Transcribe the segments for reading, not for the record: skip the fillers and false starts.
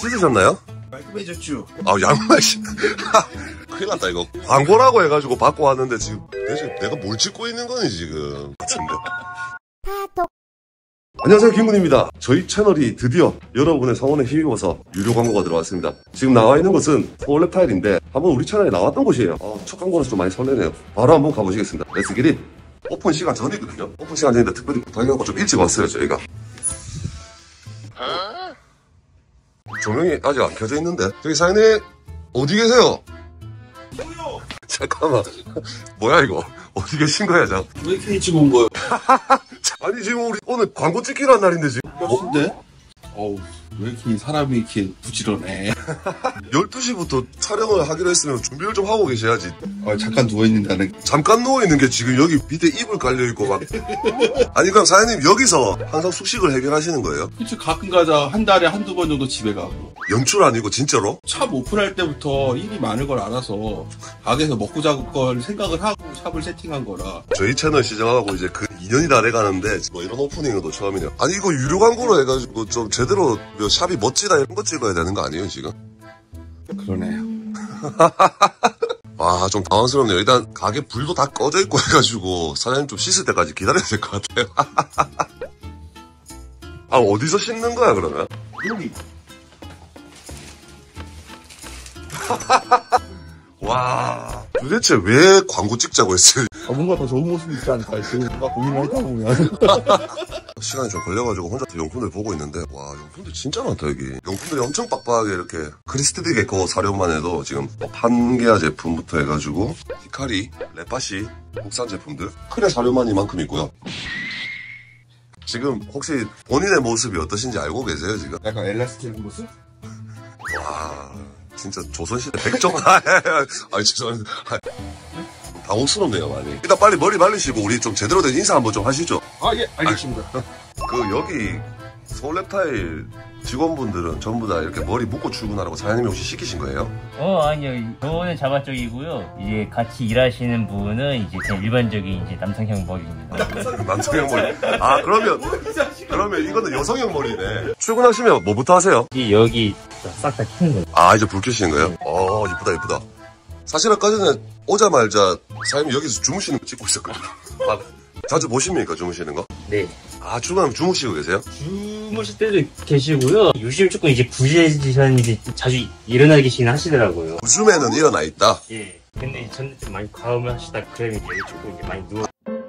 씻으셨나요? 깔끔해졌죠. 아, 양말 큰일 났다, 이거. 광고라고 해가지고 받고 왔는데, 지금, 내가 뭘 찍고 있는 거니, 지금. 같은데. 안녕하세요, 김군입니다. 저희 채널이 드디어 여러분의 성원에 힘입어서 유료 광고가 들어왔습니다. 지금 나와 있는 곳은 서울랩타일인데, 한번 우리 채널에 나왔던 곳이에요. 첫 광고라서 좀 많이 설레네요. 바로 한번 가보시겠습니다. 렛츠 기릿. 오픈 시간 전이거든요. 오픈 시간 전인데 특별히 부탁해갖고 좀 일찍 왔어요, 저희가. 조명이 아직 안 켜져 있는데. 저기 사장님, 어디 계세요? 잠깐만. 뭐야, 이거? 어디 계신 거야, 저? 왜 이렇게 일찍 온 거예요? 아니, 지금 우리 오늘 광고 찍기로 한 날인데, 지금. 근데? 어우, 왜 이렇게 사람이 이렇게 부지런해? 12시부터 촬영을 하기로 했으면 준비를 좀 하고 계셔야지. 잠깐 누워있는다는. 잠깐 누워있는 게 지금 여기 밑에 이불 깔려있고 막. 아니, 그럼 사장님 여기서 항상 숙식을 해결하시는 거예요? 그치, 가끔 가자. 한 달에 한두 번 정도 집에 가고. 연출 아니고 진짜로? 샵 오픈할 때부터 일이 많을 걸 알아서 가게에서 먹고 자고 걸 생각을 하고 샵을 세팅한 거라. 저희 채널 시작하고 이제 그 2년이 다 돼가는데 뭐 이런 오프닝은 처음이네요. 아니, 이거 유료 광고로 해가지고 좀 제대로 샵이 멋지다 이런 거 찍어야 되는 거 아니에요, 지금? 그러네요. 와, 좀 당황스럽네요. 일단 가게 불도 다 꺼져 있고 해가지고 사장님 좀 씻을 때까지 기다려야 될 것 같아요. 아, 어디서 씻는 거야, 그러면? 여기. 와, 도대체 왜 광고 찍자고 했어요? 뭔가 더 좋은 모습이 있지 않을까 지금 뭔가 고민을 하다 보면. 시간이 좀 걸려가지고 혼자 용품들 보고 있는데, 와, 용품들 진짜 많다, 여기. 용품들이 엄청 빡빡하게 이렇게 크리스티드 게코 사료만 해도 지금 판게아 제품부터 해가지고 히카리, 레파시, 국산 제품들 크레 사료만 이만큼 있고요. 지금 혹시 본인의 모습이 어떠신지 알고 계세요, 지금? 약간 엘라스틱 모습? 와, 진짜 조선시대 백종. 아니, 죄송합니다. 당혹스럽네요, 많이. 일단 빨리 머리 말리시고 우리 좀 제대로 된 인사 한번 좀 하시죠. 예, 알겠습니다. 여기 서울랩타일 직원분들은 전부 다 이렇게 머리 묶고 출근하라고 사장님이 혹시 시키신 거예요? 아니요. 저는 자발적이고요. 이제 같이 일하시는 분은 이제 그냥 일반적인 이제 남성형 머리입니다. 남성형 머리. 아, 그러면 이거는 여성형 머리네. 출근하시면 뭐부터 하세요? 여기 싹 다 키는 거예요. 아, 이제 불 켜시는 거예요? 이쁘다, 이쁘다. 사실 아까 전에 오자마자 사장님이 여기서 주무시는 거 찍고 있었거든요. 아, 자주 보십니까, 주무시는 거? 네. 아, 출근하면 주무시고 계세요? 주무실 때도 계시고요. 요즘 조금 이제 부재시간이 이제 자주 일어나시긴 하시더라고요. 요즘에는 일어나 있다. 예. 근데 저는 좀 많이 과음을 하시다 그러면 이제 조금 이제 많이 누워.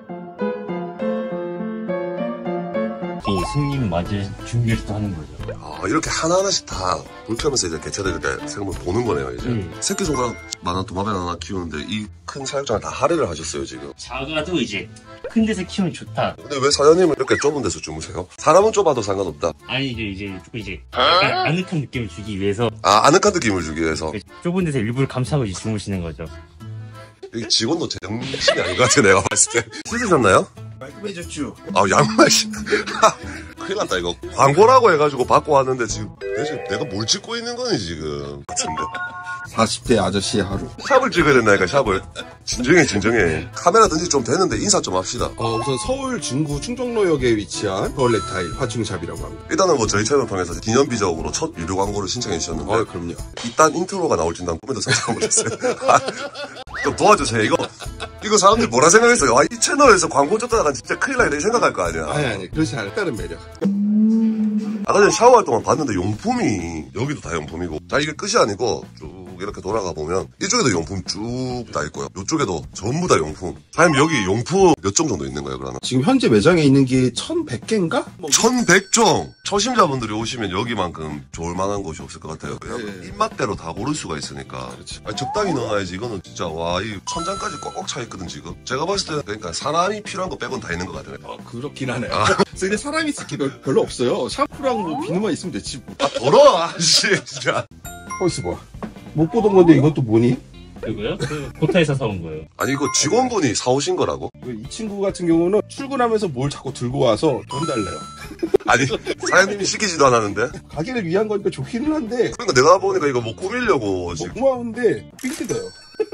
이 손님 맞을 준비를 또 하는 거죠. 아, 이렇게 하나하나씩 다 불 켜면서 이제 개체들 이렇게 생물 보는 거네요, 이제. 새끼손가락만한 도마뱀 하나 키우는데 이 큰 사육장을 다 할애를 하셨어요, 지금. 작아도 이제 큰 데서 키우면 좋다. 근데 왜 사장님은 이렇게 좁은 데서 주무세요? 사람은 좁아도 상관없다. 아니 이제 조금 이제 약간 아늑한 느낌을 주기 위해서. 아, 아늑한 느낌을 주기 위해서. 좁은 데서 일부러 감싸고 이제 주무시는 거죠. 이 직원도 제정신이 아닌 것 같아, 내가 봤을 때. 씻으셨나요? 깔끔해졌죠. 아, 양말 큰일 났다, 이거. 광고라고 해가지고 받고 왔는데 지금 내가 뭘 찍고 있는 거니, 지금. 같은데. 40대 아저씨의 하루. 샵을 찍어야 된다니까, 샵을. 진정해. 카메라든지 좀 되는데 인사 좀 합시다. 우선 서울 중구 충정로역에 위치한 서울랩타일 화충샵이라고 합니다. 일단은 뭐 저희 채널 통해서 기념비적으로 첫 유료 광고를 신청해 주셨는데. 그럼요. 이딴 인트로가 나올 줄 난 꿈에도 상상 못했어요. 좀 도와주세요. 이거 사람들이 뭐라 생각했어요? 이 채널에서 광고 쫓다가 진짜 큰일 나게 생각할 거 아니야. 아니, 그렇지 않아. 다른 매력. 아까 전에 샤워할 동안 봤는데 용품이 여기도 다 용품이고. 자, 이게 끝이 아니고 쭉 이렇게 돌아가 보면 이쪽에도 용품 쭉 다 있고요. 이쪽에도 전부 다 용품. 사장님, 여기 용품 몇 종 정도 있는 거예요, 그러면? 지금 현재 매장에 있는 게 1100개인가? 1100종! 초심자분들이 오시면 여기만큼 좋을 만한 곳이 없을 것 같아요. 네. 입맛대로 다 고를 수가 있으니까. 그렇지. 아니, 적당히 넣어놔야지. 이거는 진짜, 이 천장까지 꽉꽉 차 있거든, 지금. 제가 봤을 때, 그러니까 사람이 필요한 거 빼곤 다 있는 것 같아요. 그렇긴 하네요. 근데 사람이 있을 게 별로 없어요. 샴푸랑 뭐 비누만 있으면 됐지. 더러워, 아저씨, 진짜. 있어 봐. 못 보던 건데 이것도 뭐니? 그리고요? 고타에서 사온 거예요. 아니, 이거 직원분이 사오신 거라고? 이 친구 같은 경우는 출근하면서 뭘 자꾸 들고 와서 돈 달래요. 아니, 사장님이 시키지도 않았는데? 가게를 위한 거니까 좋기는 한데 그러니까 내가 보니까 이거 뭐 꾸미려고 지금. 고마운데 삥뜯어요.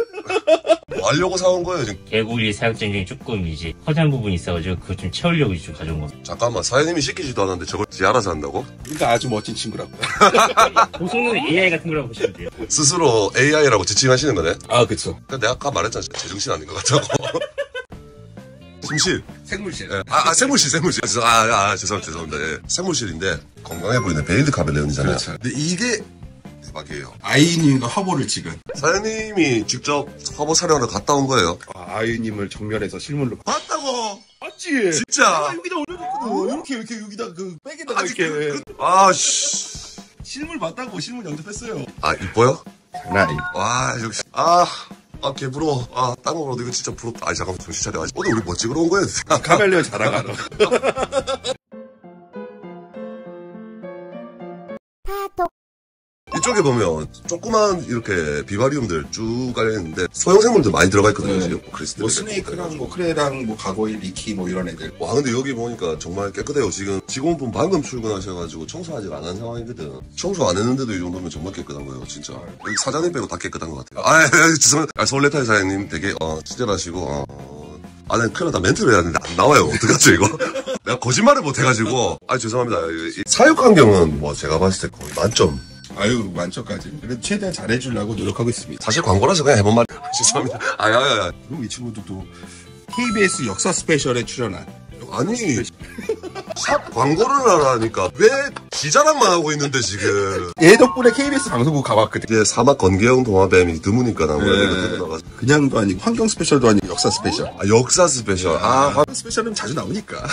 뭐 하려고 사온 거예요, 지금? 개구리 사육장 중에 조금 이제 허전 부분이 있어가지고 그거 좀 채우려고 좀 가져온 거. 잠깐만, 사장님이 시키지도 않았는데 저걸 지 알아서 한다고? 그러니까 아주 멋진 친구라고. 보성은 AI 같은 거라고 보시면 돼요. 스스로 AI라고 지칭하시는 거네? 아, 그쵸. 근데 내가 아까 말했잖아. 제정신 아닌 것 같다고. 침실. 생물실. 예. 생물실. 죄송합니다. 예. 생물실인데, 건강해 보이는 베일드 카멜레온이잖아요. 그렇죠. 근데 이게 대박이에요. 아이님과 화보를 찍은. 사장님이 직접 화보 촬영하러 갔다 온 거예요. 아이님을 정면에서 실물로. 봤다고! 맞지? 진짜! 여기다 올려줬거든. 이렇게 여기다 그 백에다가 아직 이렇게. 씨. 실물 봤다고 실물 영접했어요. 아, 이뻐요? 장난 아니. 와, 역시. 개부러워. 땅으로 이거 진짜 부럽다. 잠깐만, 정신 차려. 오늘 우리 뭐 찍으러 온 거야? 카멜레온 자랑하러. 이쪽에 보면 조그만 이렇게 비바리움들 쭉 깔려있는데 소형생물들 많이 들어가 있거든요. 네. 지금 크리스탈. 뭐 스네이크랑 뭐 크레랑 뭐 가고일, 리키 뭐 이런 애들. 와, 근데 여기 보니까 정말 깨끗해요. 지금 직원분 방금 출근하셔가지고 청소 아직 안 한 상황이거든. 청소 안 했는데도 이 정도면 정말 깨끗한 거예요, 진짜. 여기 사장님 빼고 다 깨끗한 것 같아요. 죄송합니다. 서울레타이 사장님 되게 친절하시고 난 큰일 났다. 멘트를 해야 되는데 안 나와요. 어떡하죠, 이거? 내가 거짓말을 못해가지고. 죄송합니다. 이 사육 환경은 뭐 제가 봤을 때 거의 만점. 아유, 만점까지. 그래도 최대한 잘해주려고 노력하고 있습니다. 사실 광고라서 그냥 해본 말. 죄송합니다. 그럼 이 친구도 또 KBS 역사 스페셜에 출연한. 아니, 샵 광고를 하라니까 왜 지자랑만 하고 있는데 지금. 얘 덕분에 KBS 방송국 가봤거든. 이제 사막 건개형 동화뱀이 드무니까 난 네. 그냥도 아니고 환경 스페셜도 아니고 역사 스페셜. 역사 스페셜. 환경 스페셜은 자주 나오니까.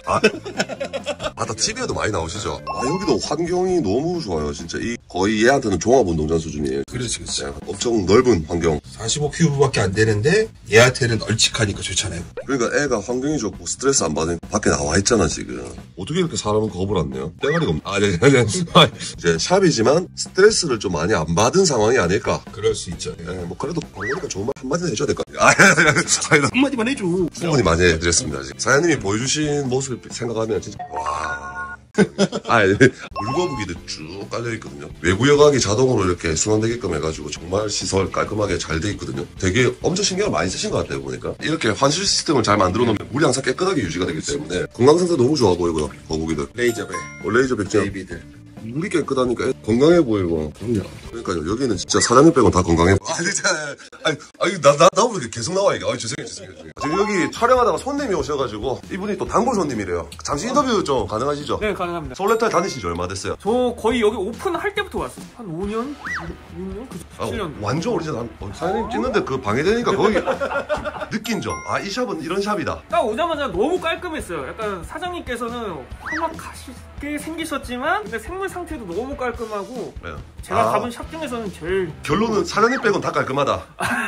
다 TV에도 많이 나오시죠? 여기도 환경이 너무 좋아요. 진짜 거의 얘한테는 종합운동장 수준이에요. 그렇지. 엄청 넓은 환경. 45큐브밖에 안 되는데 얘한테는 널찍하니까 좋잖아요. 그러니까 애가 환경이 좋고 스트레스 안 받으니까 밖에 나와 있잖아, 지금. 어떻게 이렇게 사람은 겁을 안 내요? 때가리가 네. 이제 샵이지만 스트레스를 좀 많이 안 받은 상황이 아닐까. 그럴 수 있죠. 뭐 그래도 광고니까 좋은 말 한마디는 해줘야 될 것 같아요. 한마디만 해줘. 충분히 많이 해드렸습니다. 지금. 사장님이 보여주신 모습을 생각하면 진짜 와. 물거북이도 쭉 깔려있거든요. 외구 여각이 자동으로 이렇게 순환되게끔 해가지고 정말 시설 깔끔하게 잘 돼 있거든요. 되게 엄청 신경을 많이 쓰신 것 같아요, 보니까. 이렇게 환실 시스템을 잘 만들어 놓으면 물이 항상 깨끗하게 유지가 되기 때문에 건강 상태 너무 좋아 보이고요, 거북이들. 레이저백, 레이저 백장. 베이비들. 물이 깨끗하니까 건강해 보이고. 그럼요. 그러니까요, 여기는 진짜 사장님 빼고는 다 건강해. 진짜. 나 오늘 계속 나와, 이게. 죄송해요. 지금 여기 촬영하다가 손님이 오셔가지고, 이분이 또 단골 손님이래요. 잠시 인터뷰 좀 가능하시죠? 네, 가능합니다. 서울레타에 다니신 지 얼마 됐어요? 저 거의 여기 오픈할 때부터 왔어요. 한 5년? 6년? 7년. 완전 오리지널. 사장님 찍는데 그 방해되니까 거기 느낀 점. 이 샵은 이런 샵이다. 딱 오자마자 너무 깔끔했어요. 약간 사장님께서는 험악하시게 생기셨지만 근데 생물 상태도 너무 깔끔하고 네. 제가 가본 샵 중에서는 제일 결론은 사장님 빼고는 다 깔끔하다.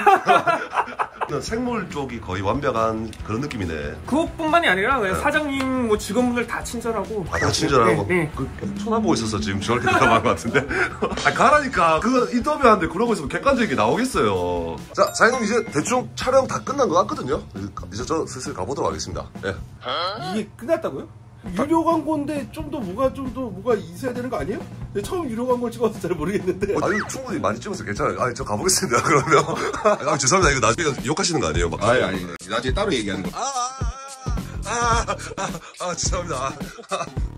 생물 쪽이 거의 완벽한 그런 느낌이네. 그것뿐만이 아니라 그냥 네. 사장님 뭐 직원분들 다 친절하고 다 친절하고. 네. 쳐다보고 있어서 지금 저렇게 대답한 것 같은데. 가라니까. 그 인터뷰하는데 그러고 있으면 객관적이게 나오겠어요. 자, 사장님 이제 대충 촬영 다 끝난 것 같거든요. 이제 저 슬슬 가보도록 하겠습니다. 네. 이게 끝났다고요? 유료 광고인데 좀 더 뭐가 있어야 되는 거 아니에요? 처음 유료 광고를 찍어서 잘 모르겠는데. 충분히 많이 찍어서 괜찮아요. 저 가보겠습니다. 그러면. 죄송합니다. 이거 나중에 욕하시는 거 아니에요? 막. 아니. 나중에 따로 얘기하는 거. 죄송합니다.